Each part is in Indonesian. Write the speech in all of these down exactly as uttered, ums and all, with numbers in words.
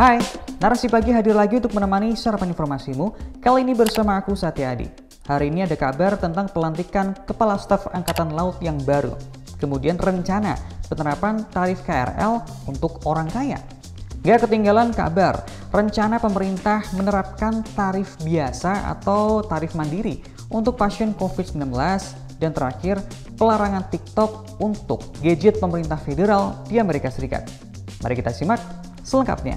Hai, Narasi Pagi hadir lagi untuk menemani sarapan informasimu. Kali ini bersama aku Satya Adi. Hari ini ada kabar tentang pelantikan Kepala Staf Angkatan Laut yang baru. Kemudian rencana penerapan tarif K R L untuk orang kaya. Gak ketinggalan kabar, rencana pemerintah menerapkan tarif biasa atau tarif mandiri untuk pasien covid sembilan belas. Dan terakhir, pelarangan TikTok untuk gadget pemerintah federal di Amerika Serikat. Mari kita simak selengkapnya.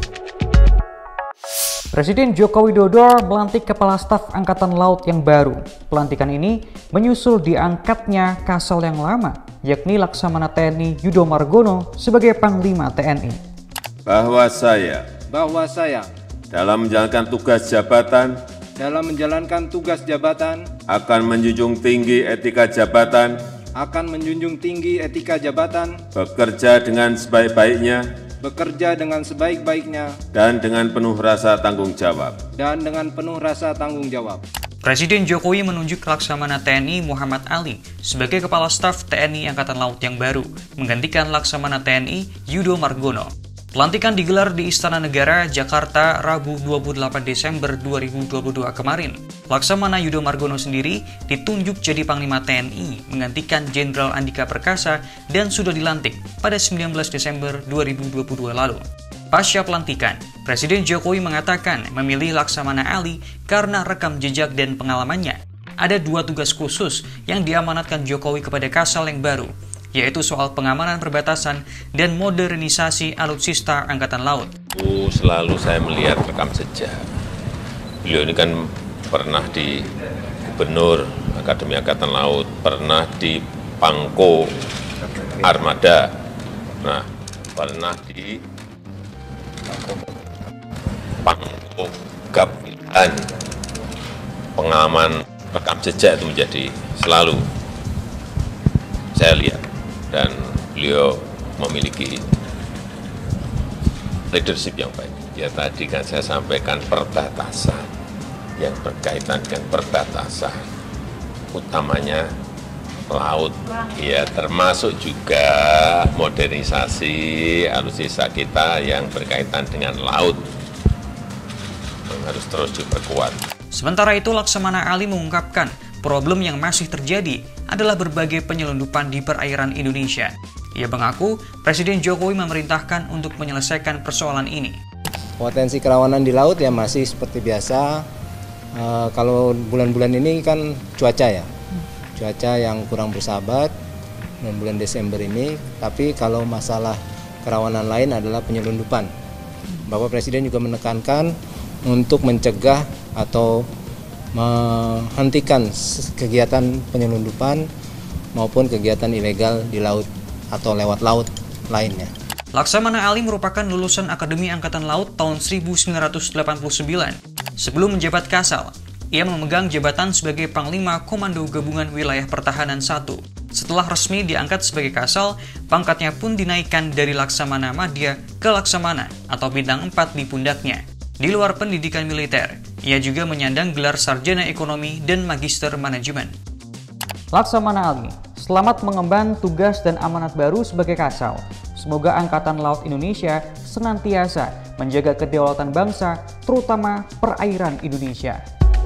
Presiden Joko Widodo melantik Kepala Staf Angkatan Laut yang baru. Pelantikan ini menyusul diangkatnya Kasal yang lama, yakni Laksamana T N I Yudo Margono sebagai Panglima T N I. Bahwa saya, bahwa saya dalam menjalankan tugas jabatan, dalam menjalankan tugas jabatan akan menjunjung tinggi etika jabatan, akan menjunjung tinggi etika jabatan, bekerja dengan sebaik-baiknya, bekerja dengan sebaik-baiknya, dan dengan penuh rasa tanggung jawab. dan dengan penuh rasa tanggung jawab. Presiden Jokowi menunjuk Laksamana T N I Muhammad Ali sebagai Kepala Staf T N I Angkatan Laut yang baru, menggantikan Laksamana T N I Yudo Margono. Pelantikan digelar di Istana Negara, Jakarta, Rabu dua puluh delapan Desember dua ribu dua puluh dua kemarin. Laksamana Yudo Margono sendiri ditunjuk jadi Panglima T N I, menggantikan Jenderal Andika Perkasa dan sudah dilantik pada sembilan belas Desember dua ribu dua puluh dua lalu. Pasca pelantikan, Presiden Jokowi mengatakan memilih Laksamana Ali karena rekam jejak dan pengalamannya. Ada dua tugas khusus yang diamanatkan Jokowi kepada Kasal yang baru, yaitu soal pengamanan perbatasan dan modernisasi alutsista Angkatan Laut. Selalu saya melihat rekam jejak. Beliau ini kan pernah di Gubernur Akademi Angkatan Laut, pernah di Pangko Armada, nah pernah di Pangko Gapilhan. Pengaman rekam jejak itu menjadi selalu saya lihat, dan beliau memiliki leadership yang baik. Ya tadi kan saya sampaikan perbatasan, yang berkaitan dengan perbatasan, utamanya laut, ya termasuk juga modernisasi alutsista kita yang berkaitan dengan laut, yang harus terus diperkuat. Sementara itu, Laksamana Ali mengungkapkan problem yang masih terjadi adalah berbagai penyelundupan di perairan Indonesia. Ia mengaku Presiden Jokowi memerintahkan untuk menyelesaikan persoalan ini. Potensi kerawanan di laut ya masih seperti biasa. E, kalau bulan-bulan ini kan cuaca ya, cuaca yang kurang bersahabat dan bulan Desember ini. Tapi kalau masalah kerawanan lain adalah penyelundupan. Bapak Presiden juga menekankan untuk mencegah atau menghentikan kegiatan penyelundupan maupun kegiatan ilegal di laut atau lewat laut lainnya. Laksamana Ali merupakan lulusan Akademi Angkatan Laut tahun seribu sembilan ratus delapan puluh sembilan. Sebelum menjabat Kasal, ia memegang jabatan sebagai Panglima Komando Gabungan Wilayah Pertahanan satu. Setelah resmi diangkat sebagai Kasal, pangkatnya pun dinaikkan dari Laksamana Madya ke Laksamana atau bintang empat di pundaknya. Di luar pendidikan militer, ia juga menyandang gelar Sarjana Ekonomi dan Magister Manajemen. Laksamana Ali, selamat mengemban tugas dan amanat baru sebagai Kasal. Semoga Angkatan Laut Indonesia senantiasa menjaga kedaulatan bangsa, terutama perairan Indonesia.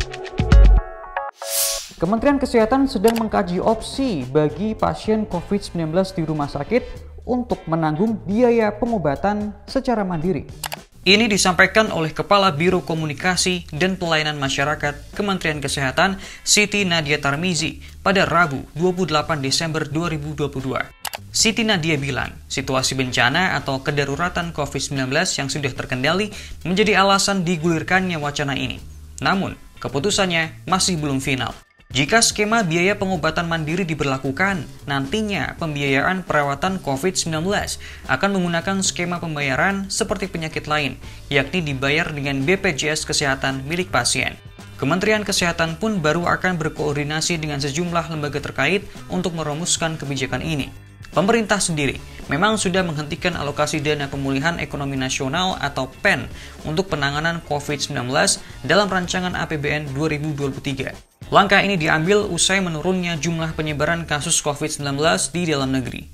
Kementerian Kesehatan sedang mengkaji opsi bagi pasien covid sembilan belas di rumah sakit untuk menanggung biaya pengobatan secara mandiri. Ini disampaikan oleh Kepala Biro Komunikasi dan Pelayanan Masyarakat Kementerian Kesehatan Siti Nadia Tarmizi pada Rabu dua puluh delapan Desember dua ribu dua puluh dua. Siti Nadia bilang, situasi bencana atau kedaruratan covid sembilan belas yang sudah terkendali menjadi alasan digulirkannya wacana ini. Namun, keputusannya masih belum final. Jika skema biaya pengobatan mandiri diberlakukan, nantinya pembiayaan perawatan covid sembilan belas akan menggunakan skema pembayaran seperti penyakit lain, yakni dibayar dengan B P J S Kesehatan milik pasien. Kementerian Kesehatan pun baru akan berkoordinasi dengan sejumlah lembaga terkait untuk merumuskan kebijakan ini. Pemerintah sendiri memang sudah menghentikan alokasi dana pemulihan ekonomi nasional atau P E N untuk penanganan covid sembilan belas dalam rancangan A P B N dua ribu dua puluh tiga. Langkah ini diambil usai menurunnya jumlah penyebaran kasus covid sembilan belas di dalam negeri.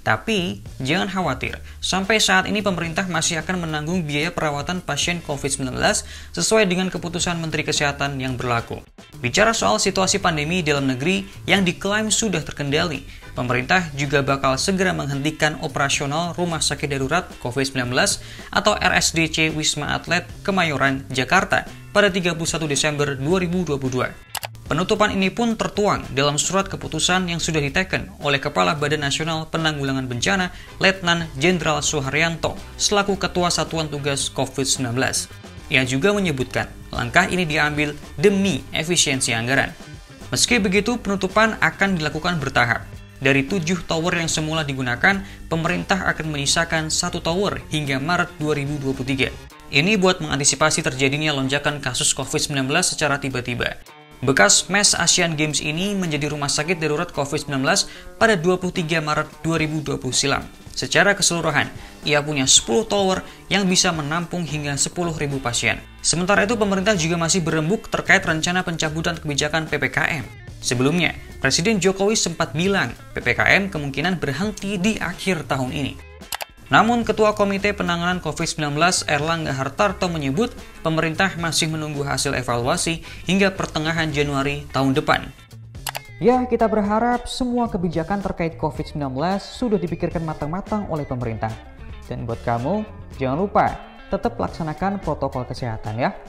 Tapi, jangan khawatir, sampai saat ini pemerintah masih akan menanggung biaya perawatan pasien covid sembilan belas sesuai dengan keputusan Menteri Kesehatan yang berlaku. Bicara soal situasi pandemi dalam negeri yang diklaim sudah terkendali, pemerintah juga bakal segera menghentikan operasional Rumah Sakit Darurat covid sembilan belas atau R S D C Wisma Atlet Kemayoran, Jakarta pada tiga puluh satu Desember dua ribu dua puluh dua. Penutupan ini pun tertuang dalam surat keputusan yang sudah diteken oleh Kepala Badan Nasional Penanggulangan Bencana, Letnan Jenderal Suharyanto, selaku Ketua Satuan Tugas covid sembilan belas. Ia juga menyebutkan langkah ini diambil demi efisiensi anggaran. Meski begitu, penutupan akan dilakukan bertahap. Dari tujuh tower yang semula digunakan, pemerintah akan menyisakan satu tower hingga Maret dua ribu dua puluh tiga. Ini buat mengantisipasi terjadinya lonjakan kasus covid sembilan belas secara tiba-tiba. Bekas M E S Asian Games ini menjadi rumah sakit darurat covid sembilan belas pada dua puluh tiga Maret dua ribu dua puluh silam. Secara keseluruhan, ia punya sepuluh tower yang bisa menampung hingga sepuluh ribu pasien. Sementara itu, pemerintah juga masih berembuk terkait rencana pencabutan kebijakan P P K M. Sebelumnya, Presiden Jokowi sempat bilang P P K M kemungkinan berhenti di akhir tahun ini. Namun, Ketua Komite Penanganan covid sembilan belas Erlangga Hartarto menyebut pemerintah masih menunggu hasil evaluasi hingga pertengahan Januari tahun depan. Ya, kita berharap semua kebijakan terkait covid sembilan belas sudah dipikirkan matang-matang oleh pemerintah. Dan buat kamu, jangan lupa tetap laksanakan protokol kesehatan ya.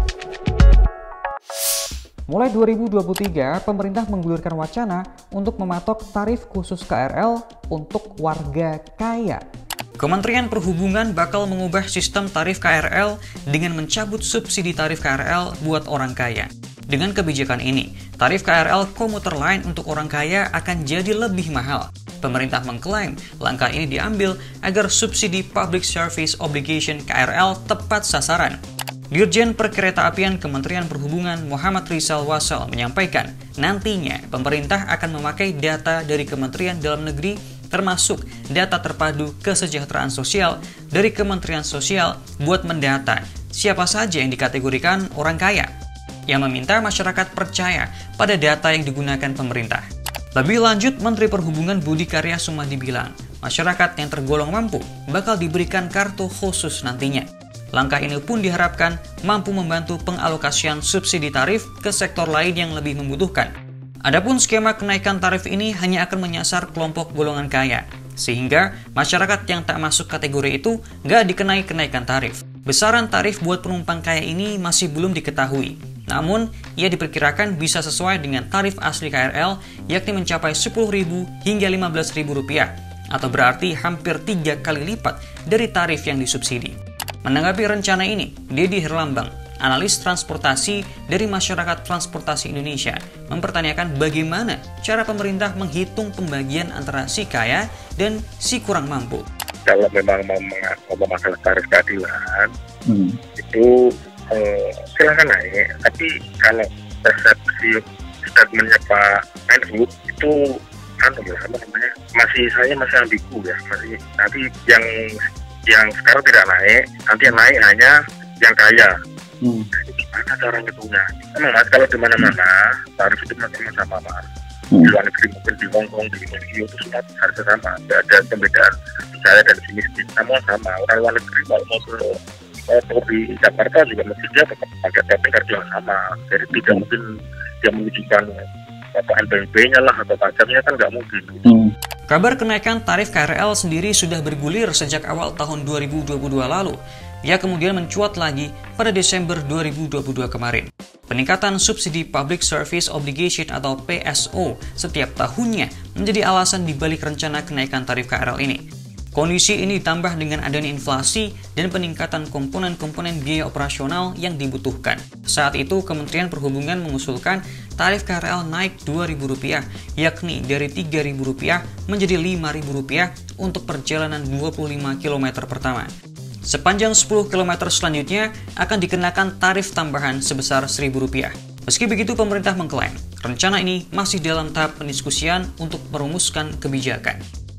Mulai dua ribu dua puluh tiga, pemerintah menggulirkan wacana untuk mematok tarif khusus K R L untuk warga kaya. Kementerian Perhubungan bakal mengubah sistem tarif K R L dengan mencabut subsidi tarif K R L buat orang kaya. Dengan kebijakan ini, tarif K R L komuter lain untuk orang kaya akan jadi lebih mahal. Pemerintah mengklaim langkah ini diambil agar subsidi Public Service Obligation K R L tepat sasaran. Dirjen Perkeretaapian Kementerian Perhubungan Muhammad Rizal Wasal menyampaikan, nantinya pemerintah akan memakai data dari Kementerian Dalam Negeri termasuk data terpadu kesejahteraan sosial dari Kementerian Sosial buat mendata siapa saja yang dikategorikan orang kaya, yang meminta masyarakat percaya pada data yang digunakan pemerintah. Lebih lanjut, Menteri Perhubungan Budi Karya Sumadi bilang, masyarakat yang tergolong mampu bakal diberikan kartu khusus nantinya. Langkah ini pun diharapkan mampu membantu pengalokasian subsidi tarif ke sektor lain yang lebih membutuhkan. Adapun skema kenaikan tarif ini hanya akan menyasar kelompok golongan kaya, sehingga masyarakat yang tak masuk kategori itu nggak dikenai kenaikan tarif. Besaran tarif buat penumpang kaya ini masih belum diketahui, namun ia diperkirakan bisa sesuai dengan tarif asli K R L, yakni mencapai sepuluh ribu hingga lima belas ribu rupiah, atau berarti hampir tiga kali lipat dari tarif yang disubsidi. Menanggapi rencana ini, Dedi Herlambang, analis transportasi dari Masyarakat Transportasi Indonesia, mempertanyakan bagaimana cara pemerintah menghitung pembagian antara si kaya dan si kurang mampu. Kalau memang mau memakai tarif keadilan, hmm. itu eh, silahkan naik. Tapi kalau persepsi statementnya Pak Menhub itu kan apa namanya masih saya masih ambigu ya, masih nanti yang yang sekarang tidak naik, nanti yang naik hanya yang kaya. Hmm. Gimana cara ngitungnya? Memang kalau di mana-mana tarif itu masih sama mas. Hmm. Di luar negeri mungkin di Hong Kong, di Indonesia itu semua harga sama, tidak ada pembedaan kaya dan si miskin, semua sama. Orang luar negeri kalau mau ke mau di Jakarta juga mesti dia tetap pakai tapping harga yang sama. Jadi tidak mungkin dia menunjukkan apa N P W-nya lah atau pajaknya kan nggak mungkin. Hmm. Kabar kenaikan tarif K R L sendiri sudah bergulir sejak awal tahun dua ribu dua puluh dua lalu. Ia kemudian mencuat lagi pada Desember dua ribu dua puluh dua kemarin. Peningkatan subsidi Public Service Obligation atau P S O setiap tahunnya menjadi alasan dibalik rencana kenaikan tarif K R L ini. Kondisi ini ditambah dengan adanya inflasi dan peningkatan komponen-komponen biaya operasional yang dibutuhkan. Saat itu, Kementerian Perhubungan mengusulkan tarif K R L naik dua ribu rupiah, yakni dari tiga ribu rupiah menjadi lima ribu rupiah untuk perjalanan dua puluh lima kilometer pertama. Sepanjang sepuluh kilometer selanjutnya akan dikenakan tarif tambahan sebesar seribu rupiah. Meski begitu, pemerintah mengklaim rencana ini masih dalam tahap pendiskusian untuk merumuskan kebijakan.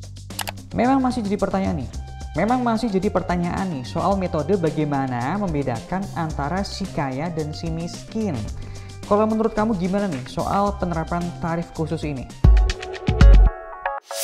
Memang masih jadi pertanyaan nih. Memang masih jadi pertanyaan nih soal metode bagaimana membedakan antara si kaya dan si miskin. Kalau menurut kamu gimana nih soal penerapan tarif khusus ini?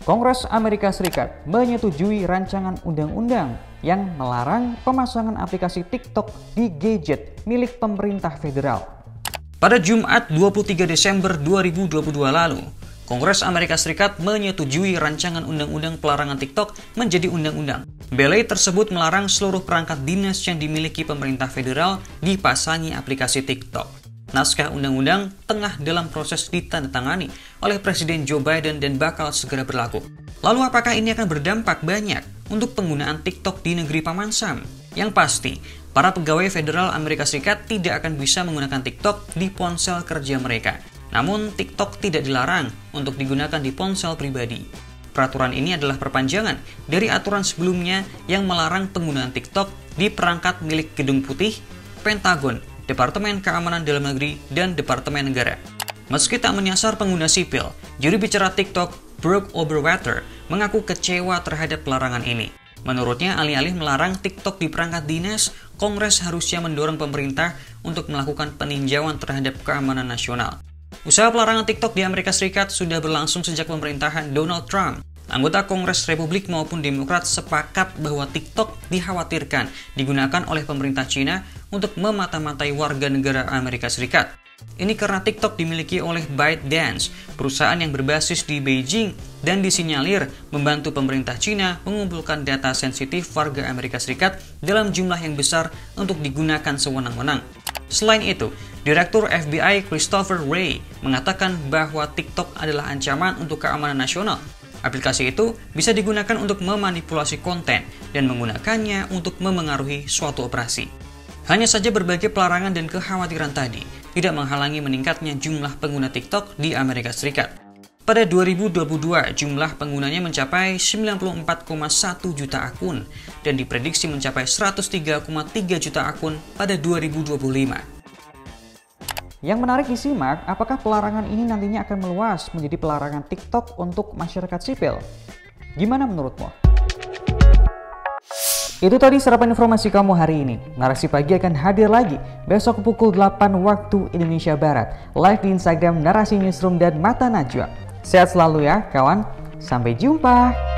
Kongres Amerika Serikat menyetujui rancangan undang-undang yang melarang pemasangan aplikasi TikTok di gadget milik pemerintah federal. Pada Jumat dua puluh tiga Desember dua ribu dua puluh dua lalu, Kongres Amerika Serikat menyetujui rancangan undang-undang pelarangan TikTok menjadi undang-undang. Belai tersebut melarang seluruh perangkat dinas yang dimiliki pemerintah federal dipasangi aplikasi TikTok. Naskah undang-undang tengah dalam proses ditandatangani oleh Presiden Joe Biden dan bakal segera berlaku. Lalu apakah ini akan berdampak banyak untuk penggunaan TikTok di negeri Paman Sam? Yang pasti, para pegawai federal Amerika Serikat tidak akan bisa menggunakan TikTok di ponsel kerja mereka. Namun, TikTok tidak dilarang untuk digunakan di ponsel pribadi. Peraturan ini adalah perpanjangan dari aturan sebelumnya yang melarang penggunaan TikTok di perangkat milik Gedung Putih, Pentagon, Departemen Keamanan Dalam Negeri, dan Departemen Negara. Meski tak menyasar pengguna sipil, juru bicara TikTok, Brooke Oberwetter, mengaku kecewa terhadap pelarangan ini. Menurutnya, alih-alih melarang TikTok di perangkat dinas, Kongres harusnya mendorong pemerintah untuk melakukan peninjauan terhadap keamanan nasional. Usaha pelarangan TikTok di Amerika Serikat sudah berlangsung sejak pemerintahan Donald Trump. Anggota Kongres Republik maupun Demokrat sepakat bahwa TikTok dikhawatirkan digunakan oleh pemerintah China untuk memata-matai warga negara Amerika Serikat. Ini karena TikTok dimiliki oleh ByteDance, perusahaan yang berbasis di Beijing dan disinyalir membantu pemerintah China mengumpulkan data sensitif warga Amerika Serikat dalam jumlah yang besar untuk digunakan sewenang-wenang. Selain itu, Direktur F B I Christopher Wray mengatakan bahwa TikTok adalah ancaman untuk keamanan nasional. Aplikasi itu bisa digunakan untuk memanipulasi konten dan menggunakannya untuk memengaruhi suatu operasi. Hanya saja berbagai pelarangan dan kekhawatiran tadi tidak menghalangi meningkatnya jumlah pengguna TikTok di Amerika Serikat. Pada dua ribu dua puluh dua, jumlah penggunanya mencapai sembilan puluh empat koma satu juta akun dan diprediksi mencapai seratus tiga koma tiga juta akun pada dua ribu dua puluh lima. Yang menarik disimak, apakah pelarangan ini nantinya akan meluas menjadi pelarangan TikTok untuk masyarakat sipil? Gimana menurutmu? Itu tadi serapan informasi kamu hari ini. Narasi Pagi akan hadir lagi besok pukul delapan waktu Indonesia Barat. Live di Instagram Narasi Newsroom dan Mata Najwa. Sehat selalu ya kawan. Sampai jumpa.